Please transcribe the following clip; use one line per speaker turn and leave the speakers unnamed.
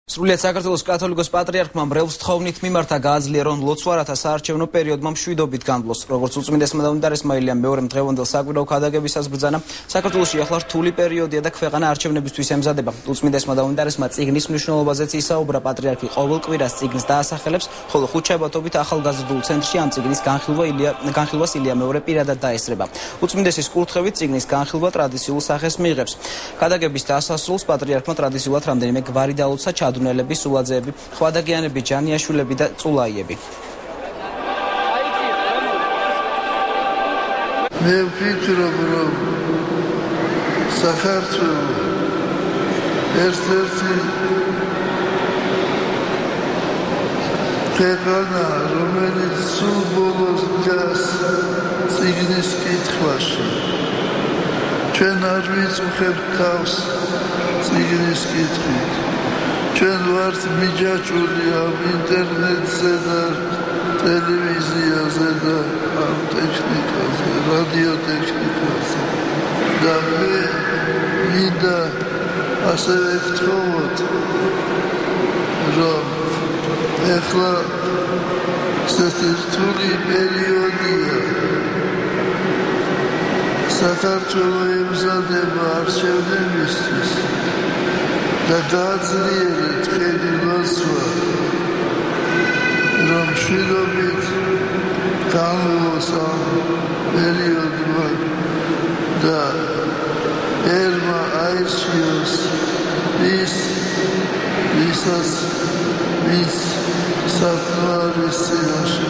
სრულიად საქართველოს კათოლიკოს-პატრიარქმა მრევლს თხოვნით მიმართა გააძლიერონ ლოცვა რათა საარჩევნო პერიოდმა მშვიდობით განვლოს. როგორც უწმინდესმა და უნეტარესმა ლიამ მეორემ დღევანდელ საკვირაო ქადაგებისას ბრძანა, საქართველოში ეხლა რთული პერიოდია და ქვეყანა არჩევნებისთვის ემზადება. უწმინდესმა და უნეტარესმა წიგნის მნიშვნელობაზეც ისაუბრა. პატრიარქი ყოველ კვირას წიგნს დაასახელებს, ხოლო ხუთშაბათობით ახალგაზრდულ ცენტრში ამ წიგნის განხილვას ილია მეორე პირადად დაესწრება. უწმინდესის კურთხევით წიგნის განხილვა ტრადიციულ სახეს მიიღებს. ქადაგების დასასრულს პატრიარქმა ტრადიციულად რამდენიმე გვარი დაალოცა ჩადუნელები, სულაძეები, ხვადაგიანები, ჯანიაშვილები და წულაიები.
მე ვფიქრობ, რომ საქართველოს ერთ-ერთი ქვეყანა, რომელიც სულ ბოლოს დგას წიგნის კითხვაში. ჩვენ არ ვიწუხებთ თავს წიგნის კითხვით. ჩვენ ვართ მიჯაჭვული ამ ინტერნეტზე და ტელევიზიაზე და ამ ტექნიკაზე, რადიოტექნიკაზე. და მე მინდა ასევე ვთხოვოთ, რომ ეხლა ესეთი რთული პერიოდია. საქართველოს ემზადება არჩევნებისთვის და გააძლიერეთ თქვენი ლოცვა, რომ მშვიდობით განვლოს ამ პერიოდმა და ერმა აირჩიოს ის, ვისაც მის საქმე არის წინაშე.